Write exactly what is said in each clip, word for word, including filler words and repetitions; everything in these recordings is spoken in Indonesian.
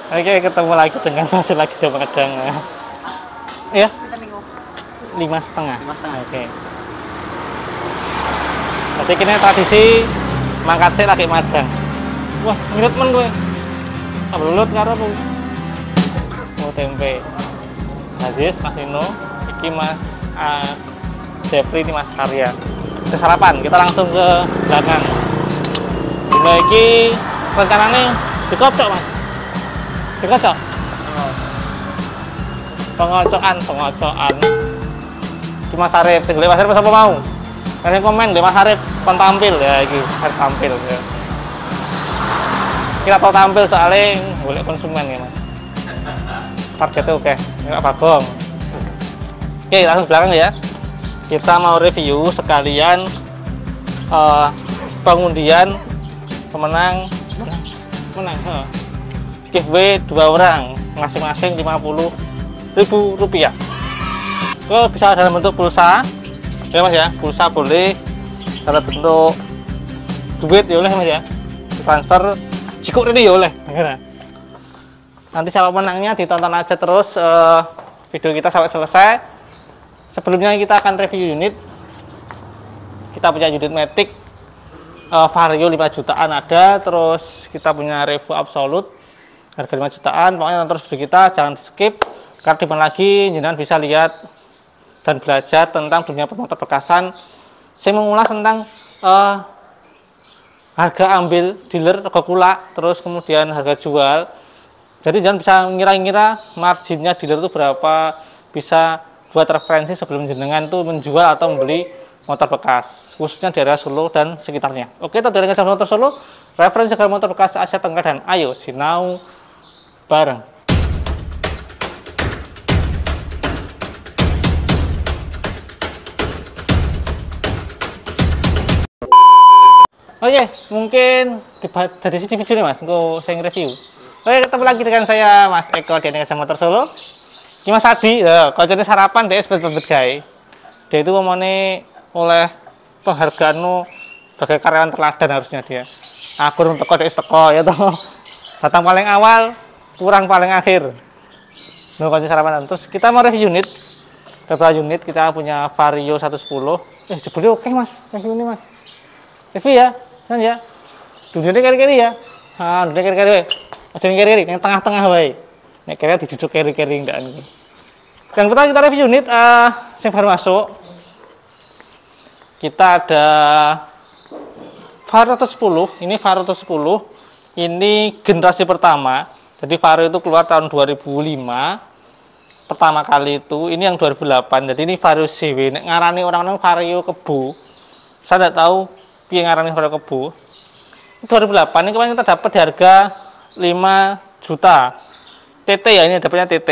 Oke, ketemu lagi dengan masih lagi di Padang. Ya, lima setengah. Lima setengah. Oke. Jadi kini tradisi mangkat sik lagi madang. Wah, ngirit men gue. Ablulut karo apa? Oh, tempe. Aziz, Mas Nino, iki Mas uh, Jeffrey, ini Mas Karya. Kita sarapan, kita langsung ke belakang. Dino iki rencananya dikocok, Mas. Dikocok. Pengocokan, pengocokan. Iki Mas Arif, sing Mas Arif apa mau? Kasih komen deh Mas Arif, kon tampil ya iki, harus tampil ya. Kita tahu tampil soalnya boleh konsumen ya Mas. Targetnya oke, nggak bagong. Oke, langsung belakang ya. Kita mau review sekalian uh, pengundian pemenang menang. Huh. Giveaway dua orang, masing-masing lima puluh ribu rupiah. Oh, bisa dalam bentuk pulsa, ya Mas ya. Pulsa boleh, dalam bentuk duit ya oleh Mas ya. Transfer, cukup ini ya oleh. Nanti siapa menangnya ditonton aja terus uh, video kita sampai selesai. Sebelumnya kita akan review unit. Kita punya unit Matic uh, Vario lima jutaan ada, terus kita punya Revo Absolute harga lima jutaan. Pokoknya nonton terus video kita, jangan skip. Karena di mana lagi jenengan bisa lihat dan belajar tentang dunia pemotor bekasan. Saya mengulas tentang uh, harga ambil dealer, harga kulak, terus kemudian harga jual. Jadi jangan bisa ngira-ngira marginnya dealer itu berapa, bisa buat referensi sebelum jenengan tuh menjual atau membeli motor bekas, khususnya di area Solo dan sekitarnya. Oke, kita dari Motor Solo, referensi harga motor bekas Asia Tenggara, dan ayo sinau bareng. Oke, mungkin dari sini video nih Mas, untuk saya review. Oke, ketemu lagi dengan saya Mas Eko di Asia Motor Solo. Ini Mas Adi, ya, kalau jadi sarapan dia sebet-sebet guys. Dia itu ngomongnya oleh penghargaan sebagai karyawan teladan harusnya dia. Aku urung teko dia teko ya toh. Datang paling awal, kurang paling akhir. Nah, kalau sarapan terus kita mau review unit. Beberapa unit kita punya Vario seratus sepuluh. Eh, jebule oke Mas, review ini Mas. Review ya, kan ya. Duduknya kiri-kiri ya. Ah, duduknya kiri-kiri. Aja kiri-kiri, yang tengah-tengah wae. Nek kira dijujuk kiri-kiri ndak niku. Yang pertama kita review unit uh, yang baru masuk. Kita ada Vario seratus sepuluh, ini Vario seratus sepuluh. Ini generasi pertama. Jadi Vario itu keluar tahun dua ribu lima. Pertama kali itu, ini yang dua ribu delapan. Jadi ini Vario C W. Nek ngarani orang-orang Vario Kebo. Saya tidak tahu piye ngarani Vario Kebo. dua ribu delapan ini kemarin kita dapat di harga lima juta. T T ya, ini dapatnya T T.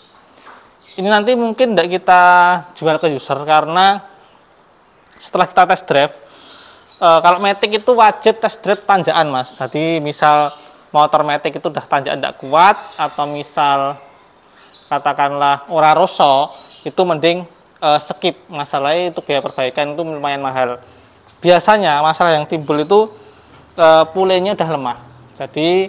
Ini nanti mungkin tidak kita jual ke user karena setelah kita test drive, e, kalau Matic itu wajib test drive tanjakan Mas. Jadi misal motor Matic itu udah tanjakan tidak kuat, atau misal katakanlah ora roso, itu mending e, skip. Masalahnya itu biaya perbaikan itu lumayan mahal. Biasanya masalah yang timbul itu e, pulenya udah lemah. Jadi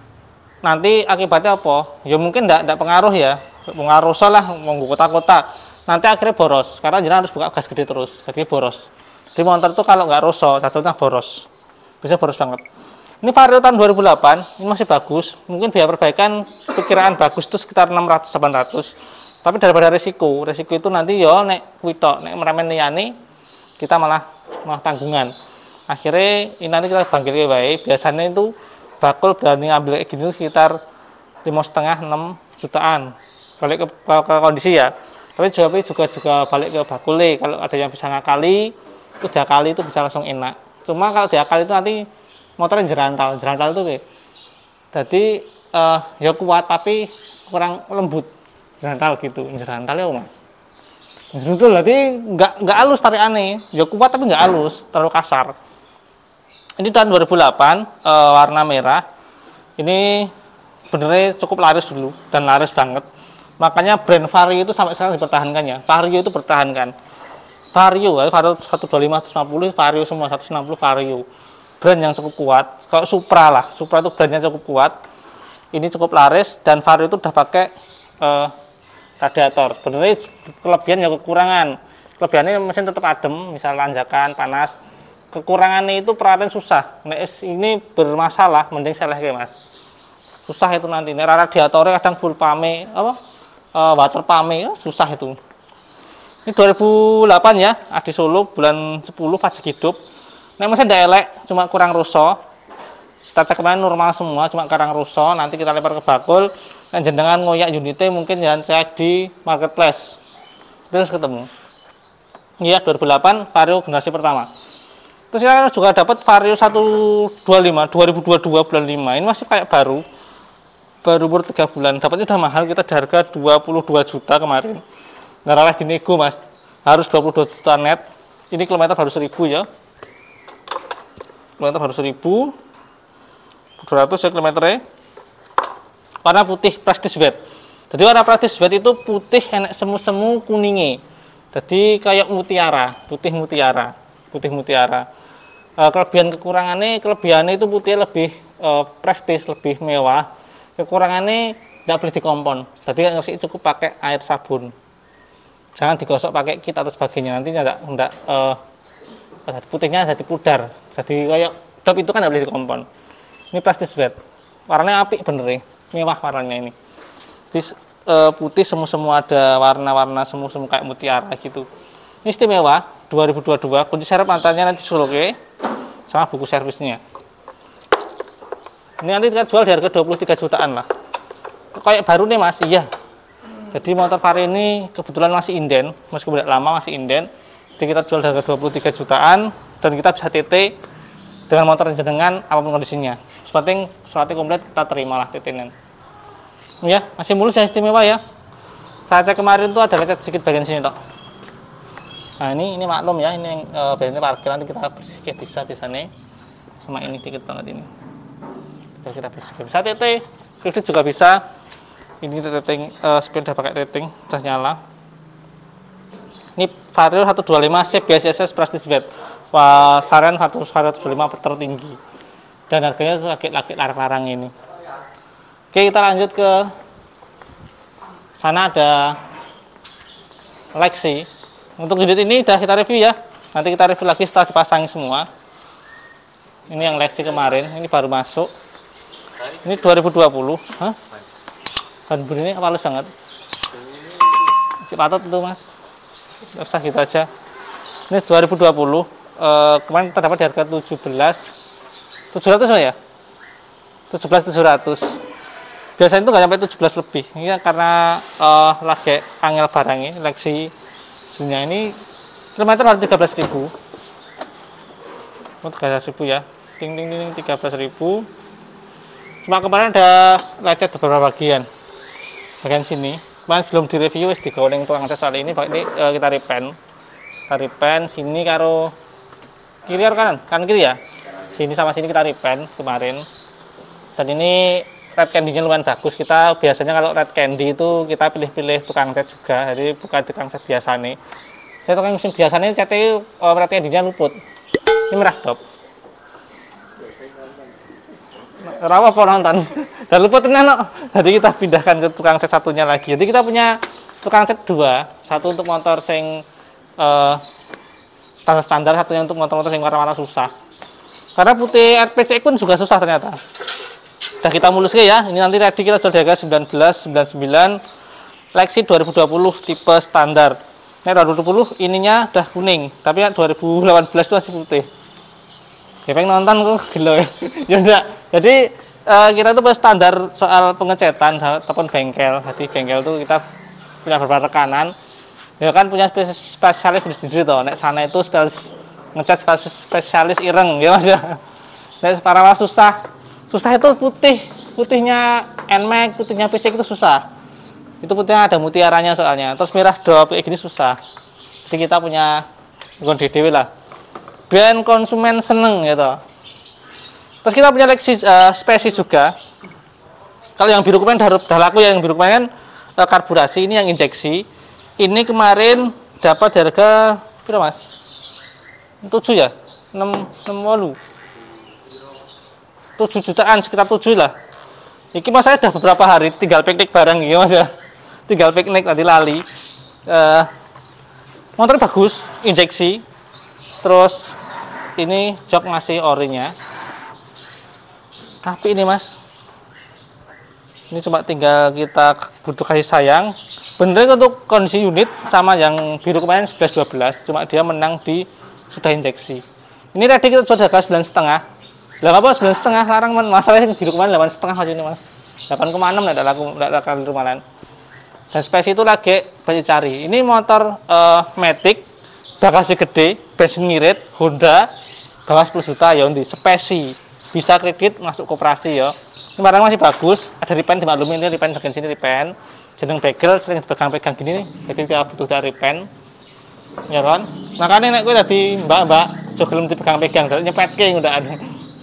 nanti akibatnya apa? Ya mungkin tidak pengaruh ya, pengaruh salah mau kota-kota. Nanti akhirnya boros, karena jangan harus buka gas gede terus, jadi boros. Di motor itu kalau nggak roso, contohnya boros, bisa boros banget. Ini Vario tahun dua ribu delapan, ini masih bagus. Mungkin biaya perbaikan perkiraan bagus itu sekitar enam ratus sampai delapan ratus. Tapi daripada risiko, risiko itu nanti yo nek kuito, nek meremen liyane, kita malah malah tanggungan. Akhirnya ini nanti kita bangkit baik. Biasanya itu bakul berani ngambil kayak gini sekitar lima setengah enam jutaan balik ke, ke, ke kondisi ya. Tapi juga juga juga balik ke bakule. Kalau ada yang bisa ngakali, itu tiga kali itu bisa langsung enak. Cuma kalau tiga kali itu nanti motornya jerantal, jerantal itu kayak. Jadi uh, ya kuat tapi kurang lembut jerantal gitu, jerantal ya Mas. Betul, berarti nggak nggak halus tarikannya, ya kuat tapi nggak halus, terlalu kasar. Ini tahun dua ribu delapan, e, warna merah. Ini benernya cukup laris dulu dan laris banget. Makanya brand Vario itu sampai sekarang dipertahankan ya. Vario itu bertahankan. Vario, Vario seratus dua puluh lima, seratus enam puluh, Vario semua seratus enam puluh Vario. Brand yang cukup kuat. Kalau Supra lah, Supra itu brandnya cukup kuat. ini cukup laris dan Vario itu udah pakai uh, radiator. Sebenarnya kelebihan ya kekurangan. Kelebihannya mesin tetap adem, misal tanjakan panas. Kekurangannya itu peralatan susah. Nah, ini bermasalah, mending seleh mas. Susah itu nanti. Ini radiatornya kadang full pame, apa? Uh, water pame, ya, susah itu. Ini dua ribu delapan ya, Adi Solo bulan sepuluh pajak hidup. Nah, mesin tidak elek, cuma kurang rusak. Starter kemarin normal semua, cuma kurang rusak. Nanti kita lempar ke bakul. Dan jenengan ngoyak unitnya mungkin jangan cek di marketplace. Terus ketemu. Iya, dua ribu delapan Vario generasi pertama. Terus kita juga dapat Vario seratus dua puluh lima dua ribu dua puluh dua bulan lima. Ini masih kayak baru. Baru umur tiga bulan. Dapatnya udah mahal, kita di harga dua puluh dua juta kemarin. Nggak di nego mas. Harus dua puluh dua juta net. Ini kilometer baru seribu ya. Kilometer baru seribu. dua ratus ya kilometernya. Warna putih prestige white. Jadi warna prestige white itu putih enak semu-semu kuningnya. Jadi kayak mutiara, putih mutiara, putih mutiara. E, kelebihan kekurangannya, kelebihannya itu putih lebih e, prestige, lebih mewah. Kekurangannya nggak boleh dikompon. Jadi nggak cukup pakai air sabun. Jangan digosok pakai kit atau sebagainya. Nanti nggak nggak e, putihnya jadi pudar. Jadi kayak dop itu kan nggak boleh dikompon. Ini prestige white. Warnanya apik bener ya. Mewah warnanya ini. Jadi, e, putih semu-semu ada warna-warna semu-semu kayak mutiara gitu. Ini istimewa dua ribu dua puluh dua. Kunci serep mantannya nanti susul oke. Sama buku servisnya. Ini nanti kita jual di harga dua puluh tiga jutaan lah. Kayak baru nih mas, iya. Jadi motor Vario ini kebetulan masih inden, meskipun tidak lama masih inden. Jadi kita jual di harga dua puluh tiga jutaan dan kita bisa T T dengan motor jenengan apapun kondisinya. Sepenting suratnya komplit kita terima lah T T-nya. Ya, masih mulus ya, istimewa ya. Saya cek kemarin tuh ada lecet sedikit bagian sini toh. Nah ini ini maklum ya, ini e, biasanya parkir nanti kita bersihkan bisa bisa nih. Sama ini dikit banget ini. Kita kita bersihkan. Bisa T T, kredit juga bisa. Ini rating e, sepeda pakai rating sudah nyala. Ini Vario seratus dua puluh lima C B S S Prestige White. Wah, varian seratus dua puluh lima tertinggi. Dan harganya lagi-lagi larang-larang ini. Oke, kita lanjut ke sana ada Lexi. Untuk unit ini sudah kita review ya. Nanti kita review lagi setelah dipasang semua. Ini yang Lexi kemarin, ini baru masuk. Ini dua ribu dua puluh. Hah? Ban ini halus banget. Cip patut itu mas. Usah gitu aja. Ini dua ribu dua puluh. Uh, kemarin kita dapat di harga tujuh belas tujuh ratus ya, tujuh belas tujuh ratus. Biasanya itu nggak sampai tujuh belas lebih. Ini karena uh, lagi angel barangnya Lexi sebenarnya ini kilometer harus tiga belas ribu. Oh, tiga belas ribu ya, ting ting ting tiga belas ribu. Cuma kemarin ada lecet beberapa bagian, bagian sini. Kemarin belum direview, wis digoreng tukang cat soal ini. Ini uh, kita repaint, kita repaint sini karo kiri atau kanan? Kanan kiri ya. Sini sama sini kita repaint kemarin. Dan ini red candy-nya lumayan bagus. Kita biasanya kalau red candy itu kita pilih-pilih tukang cat juga. Jadi bukan tukang cat biasa nih. Jadi tukang mesin biasa nih catnya oh, red candy-nya luput. Ini merah dop. Rawa apa nonton? Dan luput tenan kok. Jadi kita pindahkan ke tukang cat satunya lagi. Jadi kita punya tukang cat dua. Satu untuk motor sing uh, standar-standar, satunya untuk motor-motor yang warna-warna susah. Karena putih R P C pun juga susah ternyata. Udah kita mulus ya. Ini nanti ready kita jual di harga sembilan belas sembilan puluh sembilan. Lexi dua ribu dua puluh tipe standar. Ini dua ribu dua puluh ininya udah kuning, tapi dua ribu delapan belas itu masih putih. Ya pengen nonton kok gila ya. Ya enggak. Jadi uh, kita tuh standar soal pengecetan ataupun bengkel. Jadi bengkel tuh kita punya beberapa rekanan. Ya kan punya spesialis sendiri toh. Nek sana itu spesialis ngecat spesialis ireng ya Mas ya. Nek para mas susah. Susah itu putih. Putihnya N M A X, putihnya P C itu susah. Itu putihnya ada mutiaranya soalnya. Terus merah dop kayak gini susah. Jadi kita punya gon D D W lah. Biar konsumen seneng gitu. Terus kita punya Lexi uh, spesies juga. Kalau yang biru kemarin udah, udah laku ya, yang biru kemarin uh, karburasi, ini yang injeksi. Ini kemarin dapat harga berapa mas? tujuh ya? enam, enam walu tujuh jutaan, sekitar tujuh lah. Iki mas saya udah beberapa hari tinggal piknik bareng gitu mas ya. Tinggal piknik tadi lali. Uh, motor bagus, injeksi. Terus ini jok masih orinya. Tapi ini mas. Ini cuma tinggal kita butuh kasih sayang. Bener untuk kondisi unit sama yang biru kemarin sebelas dua belas. Cuma dia menang di sudah injeksi. Ini ready kita sudah ke sembilan setengah. Lah apa sembilan setengah larang man, masalahnya biru kemarin delapan setengah aja ini mas, delapan koma enam tidak laku tidak laku rumahan. Dan spesi itu lagi banyak cari. Ini motor uh, Matic, bagasi gede, bensin ngirit, Honda, bawah sepuluh juta ya undi spesi, bisa kredit masuk koperasi ya. Ini barang masih bagus, ada repaint dimaklumi ini repaint bagian sini repaint, jeneng bagel sering dipegang-pegang gini nih, jadi kita butuh dari repaint. Ya kan? Makanya nek gue tadi mbak-mbak, coba belum dipegang-pegang, nyepet ke udah ada.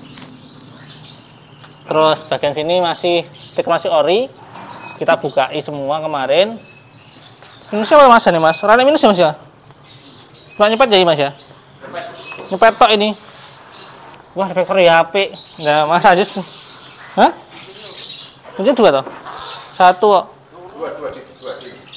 Terus bagian sini masih stiker masih ori, kita bukai semua kemarin. Ini siapa mas nih mas? Rane minus ya mas ya? Nggak nyepet jadi mas ya? Nyepet tok ini. Wah speaker ya H P. Nggak mas aja. Hah? Kunci dua toh? Satu kok. Dua, dua, dua.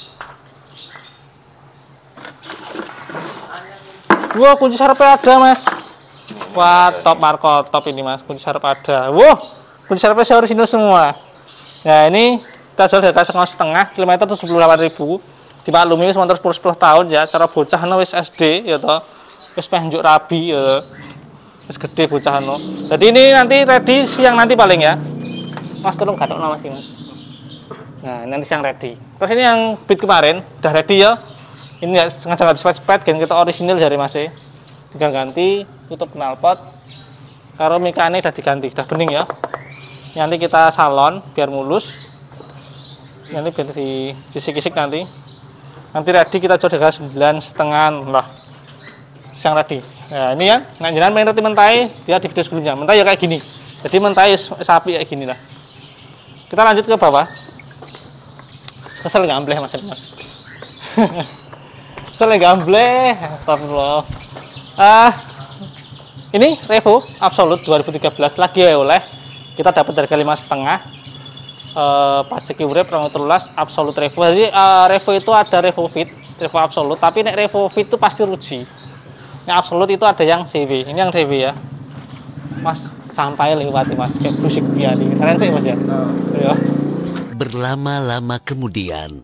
Wah kunci sarapnya ada mas. Wah top Marco top ini mas, kunci sarap ada. Wah kunci sarapnya saya orisinal semua. Nah ini kita jual harga setengah kilometer tujuh puluh delapan ribu. Dimaklumi motor sepuluh sepuluh tahun ya, cara bocah no wis S D ya toh. Wis penjuk rabi ya. Wis gede bocah no. Jadi ini nanti ready siang nanti paling ya. Mas tolong gadokno mas ini mas. Nah ini nanti siang ready. Terus ini yang beat kemarin udah ready ya. Ini ya sengaja nggak cepet-cepet, gen kita orisinil dari mas e. Tinggal ganti tutup knalpot. Kalau mikanya udah diganti, udah bening ya. Nanti kita salon biar mulus. Nanti biar di kisik-kisik nanti. Nanti ready kita coba dengan sembilan setengah lah. Siang ready. Nah ini ya, nggak jangan main roti mentai dia di video sebelumnya. Mentai ya kayak gini. Jadi mentai sapi kayak gini lah. Kita lanjut ke bawah. Kesel nggak ambleh mas mas. Kesel nggak ambleh. Astagfirullah. Ah, ini Revo Absolute dua ribu tiga belas lagi ya oleh. Kita dapat harga lima setengah. Uh, pajak urip rong telulas Absolute Revo. Jadi uh, Revo itu ada Revo Fit, Revo Absolute. Tapi nek Revo Fit itu pasti rugi. Nek Absolute itu ada yang C W. Ini yang C W ya. Mas sampai lewati mas. Kayak busik dia nih. Keren sih mas ya. Oh. Ya. Berlama-lama kemudian.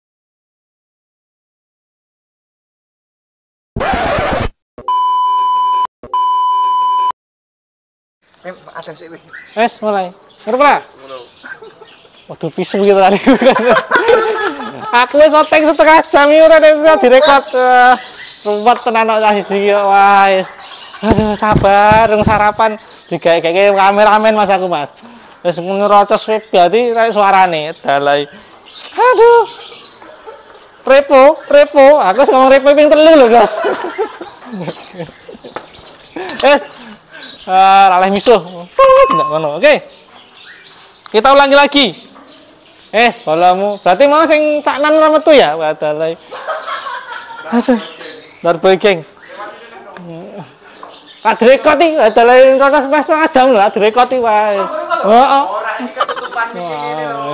Ada sih. Wes mulai. Ngerti lah. Waduh pisau gitu tadi. Aku wis syuting setengah jam iki ora direkod. Ruwet tenan kok siji wah. Aduh sabar rung sarapan digawe-gawe kameramen Mas aku Mas. Wis ngerocos web berarti kayak suarane dalai. Aduh. Repo, repo. Aku wis ngomong repo ping telu lho, Guys. Wes. Ah, raleh misuh. Enggak ngono. Oke. Kita ulangi lagi. Eh, bolamu. Berarti mau sing caknan ora metu ya, padahal. Aduh. Darboy geng. Kadrekot iki padahal rotos pas setengah jam lho, kadrekot iki wae. Heeh. Ora iki ketutupan iki lho.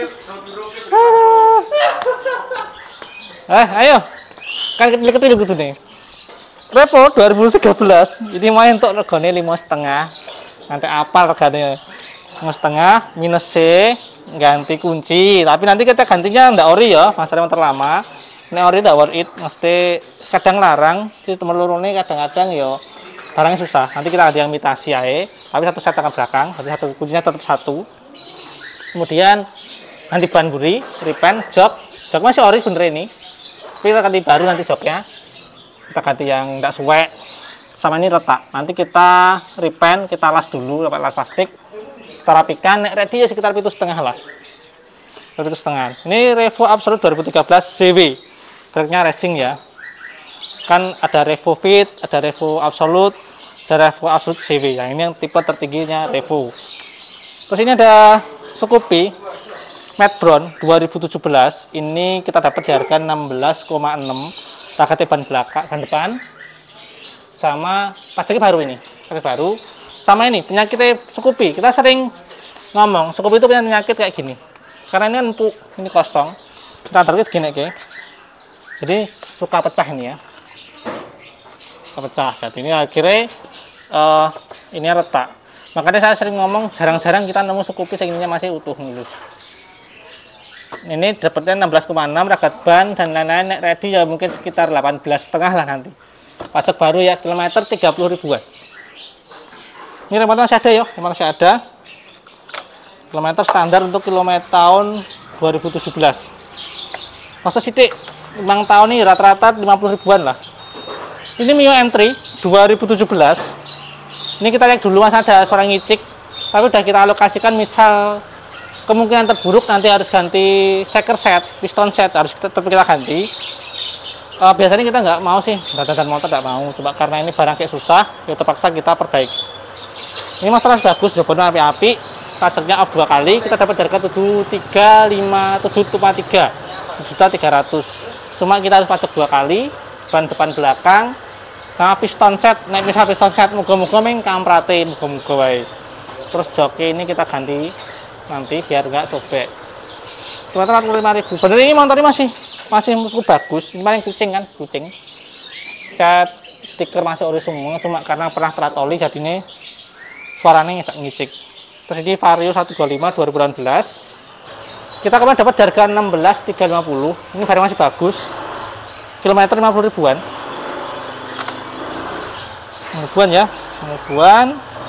Eh, ayo. Kan ketik-ketik kudune. Revo dua ribu tiga belas ini main untuk regane lima setengah. Nanti apal regane lima setengah minus C ganti kunci. Tapi nanti kita gantinya ndak ori ya, masalahnya motor lama. Nek ori ndak worth it, mesti kadang larang. Si temen lurune kadang-kadang ya barangnya susah. Nanti kita ganti yang imitasi ae. Tapi satu set tangan belakang, berarti satu kuncinya tetap satu. Kemudian ganti ban buri, repaint, jok. Jok masih ori bener ini. Tapi kita ganti baru nanti joknya. Kita ganti yang enggak suwek sama ini retak. Nanti kita repaint, kita las dulu pakai las plastik, kita rapikan. Nek ready ya sekitar pitu setengah lah, pitu setengah. Ini Revo Absolute dua ribu tiga belas C W, brake-nya racing ya. Kan ada Revo Fit, ada Revo Absolute, ada Revo Absolute C W. Yang ini yang tipe tertingginya Revo. Terus ini ada Scoopy Matte Brown dua ribu tujuh belas. Ini kita dapat di harga enam belas koma enam. Pakai ban belakang, ban depan, sama pajaknya baru ini, pakai baru, sama ini penyakitnya Scoopy. Kita sering ngomong Scoopy itu punya penyakit kayak gini. Karena ini empuk, ini kosong. Kita tarik gini kayak. Jadi suka pecah ini ya. Suka pecah. Jadi ini akhirnya uh, ini retak. Makanya saya sering ngomong jarang-jarang kita nemu Scoopy yang ininya masih utuh mulus. Ini dapatnya enam belas koma enam ragat ban dan lain-lain, nek ready ya mungkin sekitar delapan belas setengah lah nanti. Pajak baru ya, kilometer tiga puluh ribuan. Ini remote masih ada ya, memang masih ada. Kilometer standar untuk kilometer tahun dua ribu tujuh belas. Masa sidik, memang tahun ini rata-rata lima puluh ribuan lah. Ini Mio M tiga dua ribu tujuh belas. Ini kita lihat dulu, masih ada suara ngicik, tapi udah kita alokasikan. Misal kemungkinan terburuk nanti harus ganti shaker set, piston set harus kita, tetap kita ganti. Uh, biasanya kita nggak mau sih, dandan motor nggak mau, coba karena ini barang kayak susah, ya terpaksa kita perbaiki. Ini masalah bagus, sudah benar api-api, pajaknya off dua kali, kita dapat harga tujuh tiga lima tujuh koma tiga juta tiga ratus. Cuma kita harus pajak dua kali, ban depan belakang, sama piston set. Nah, misal piston set, moga-moga meng kamprate, moga-moga wae. Terus joki ini kita ganti nanti biar nggak sobek. Kilometer empat puluh lima ribu. Bener ini motornya masih masih cukup bagus. Ini paling kucing kan, kucing. Cat stiker masih ori semua, cuma karena pernah telat oli jadi ini suaranya nggak ngicik. Terus ini Vario seratus dua puluh lima dua ribu delapan belas. Kita kemarin dapat harga enam belas tiga ratus lima puluh. Ini Vario masih bagus. Kilometer lima puluh ribuan. Ribuan ya, ribuan.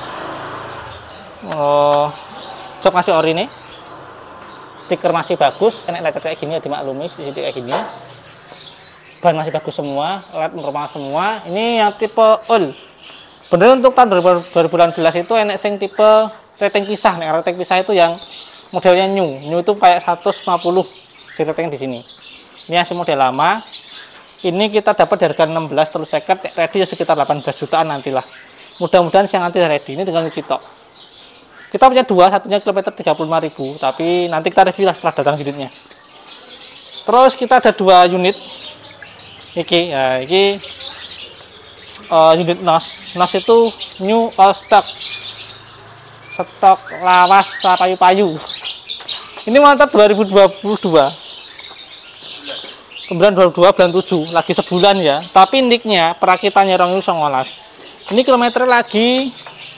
Oh, jok masih ori nih, stiker masih bagus, kena lecet kayak gini ya dimaklumi, di sini kayak gini. Ban masih bagus semua, led normal semua. Ini yang tipe all. Bener untuk tahun dua ribu delapan belas itu enek sing tipe rating pisah. Nih rating pisah itu yang modelnya new, new itu kayak seratus lima puluh di rating di sini. Ini masih model lama. Ini kita dapat harga enam belas terus seket, ready ya sekitar delapan belas jutaan nantilah. Mudah-mudahan siang nanti ready. Ini tinggal nyuci tok. Kita punya dua, satunya kilometer tiga puluh lima ribu, tapi nanti kita review lah setelah datang unitnya. Terus kita ada dua unit. Iki, ya, iki uh, unit N O S. N O S itu new all stock. Stok lawas payu-payu. Ini mantap dua ribu dua puluh dua. Kemudian dua puluh dua bulan tujuh, lagi sebulan ya. Tapi nicknya perakitannya rong ewu songolas. Ini kilometer lagi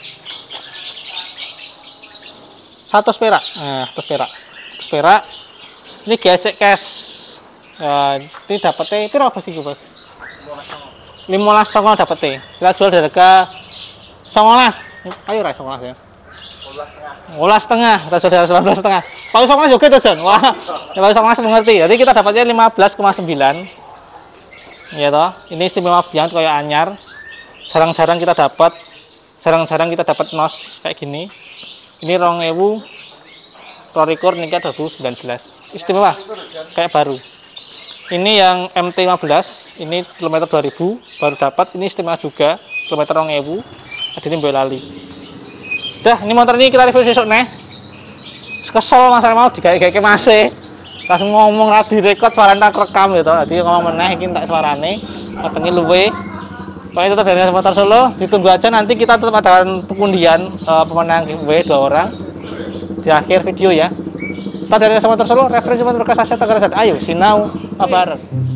seratus perak, nah seratus perak, seratus perak. Ini gesek cash. Ya, ini dapetnya itu apa sih bos? lima belas songo dapetnya. Kita jual dari harga songolas. Ayo rai songolas ya. Ngolas setengah, kita sudah sembilan belas setengah. Kalau songolas juga tuh John. Wah, kalau songolas mengerti. Jadi kita dapatnya lima belas koma sembilan. Ya toh, ini istimewa banget kayak anyar. Jarang-jarang kita dapat, jarang-jarang kita dapat N O S kayak gini. Ini rong ewu Roricor nikah dua ribu sembilan belas. Istimewa kayak baru. Ini yang M T lima belas, ini kilometer dua ribu baru dapat. Ini istimewa juga, kilometer rong ewu. Ada ini Boyolali. Dah, ini motor ini kita review besok nih. Kesel masalah mau digawe-gawe masih. Langsung ngomong ra direkod suarane tak rekam gitu. Jadi ngomong meneh iki tak suarane. Wetenge luwe. Pokoknya tetap dari motor Solo, ditunggu aja nanti kita tetap ada pengundian uh, pemenang giveaway dua orang di akhir video ya. Kita dari motor Solo, referensi motor bekas aset Tegal. Ayo sinau apa bareng.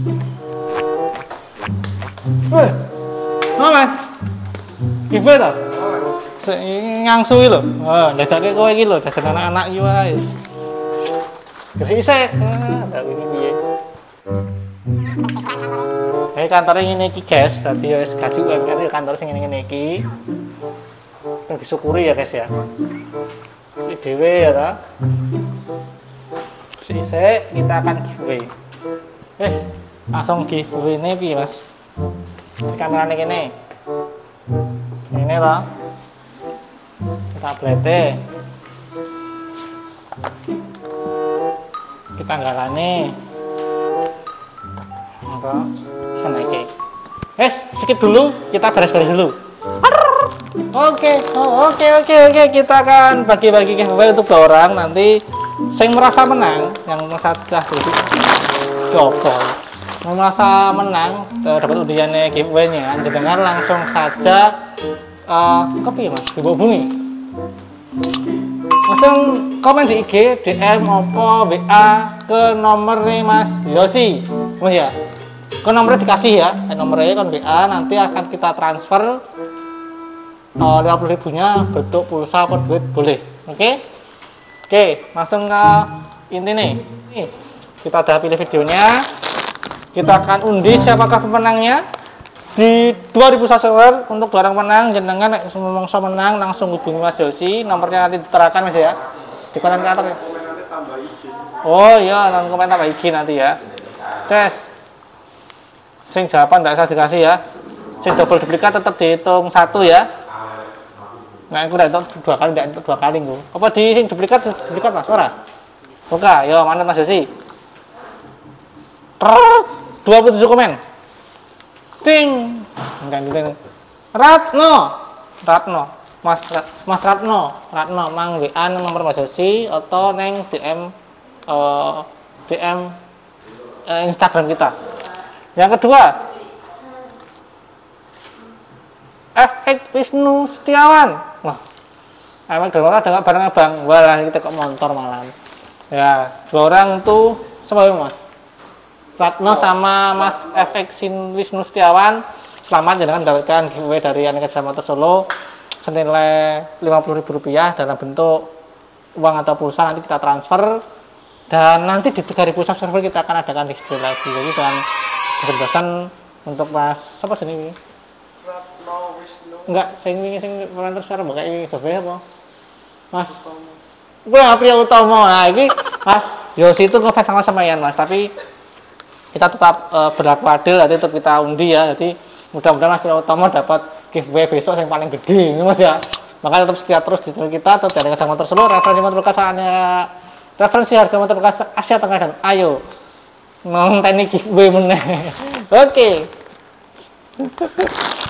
Woi, no mas, giveaway toh? Ngangsu lho. Oh, ndasake kowe iki lho, dasan anak-anak iki wis. Gresik isek. Ah, ndak iki piye. Eh kantor ngene iki guys, dadi wis gaji U M R kantor sing ngene-ngene iki. Teng disyukuri ya guys ya. Si dhewe ya ta. Si isek kita akan giveaway. Wis, langsung giveaway-ne piye Mas? Kamerane kene. Ini lah. Tablete. Kita nggalane. Apa? Seneke. Wes, skip dulu, kita beres-beres dulu. Oke, oh, oke, oke, oke. Kita akan bagi-bagi giveaway untuk dua orang nanti. Saya merasa menang, yang merasa jadi double. Yang merasa menang dapat undiannya giveaway-nya. Jangan langsung saja uh, kopi mas, dihubungi. langsung komen di I G, D M, opo, W A ke nomornya Mas Yosi, Mas ya. Ke nomornya dikasih ya, nomornya kan W A, nanti akan kita transfer uh, lima puluh ribunya bentuk pulsa atau duit boleh. Oke? Okay? Oke, okay, langsung ke inti nih. Nih, kita udah pilih videonya. Kita akan undi siapakah pemenangnya. Di dua ribu subscriber untuk dua orang menang, jenengan nek semongso menang langsung hubungi Mas Yosi, nomornya nanti diterakan Mas ya. Di komen ke atas ya. Oh iya, non komen tambah I G nanti ya. Tes. Sing jawaban enggak usah dikasih ya. Sing double duplikat tetap dihitung satu ya. Nah, aku udah itu dua kali, enggak dua kali nggo. Apa di sing duplikat duplikat Mas ora? Buka, yo mana Mas Yosi. dua puluh tujuh komen. Ting, enggak Ratno, Ratno, Mas Mas Ratno, Ratno, mang W A nomor Mas Yosi atau neng D M uh, D M uh, Instagram kita. Yang kedua, F X Wisnu Setiawan. Wah, emang dua ada nggak bareng abang? Walah kita kok motor malam. Ya, dua orang itu semua Mas. Ratno sama Mas F X Wisnu Setiawan, selamat jangan mendapatkan giveaway dari Aneka Jasa Motor Solo senilai lima puluh ribu rupiah dalam bentuk uang atau pulsa, nanti kita transfer, dan nanti di tiga ribu subscriber kita akan adakan giveaway lagi. Jadi jangan bosan-bosan untuk Mas siapa sini? Ratno Wisnu. Enggak, sing wingi sing komentar secara mbak iki giveaway apa? Mas gue Priya Utomo. Nah, ini Mas Yosi itu ngefans sama samayan Mas, tapi kita tetap uh, berlaku adil, jadi tetap kita undi ya. Jadi mudah-mudahan Mas Priya Utomo dapat giveaway besok yang paling gede ini Mas ya. Makanya tetap setia terus di channel kita, tetap dari Jasa Motor Solo, referensi motor bekas referensi harga motor bekas Asia Tenggara, dan ayo nonton giveaway meneh. Oke. Okay.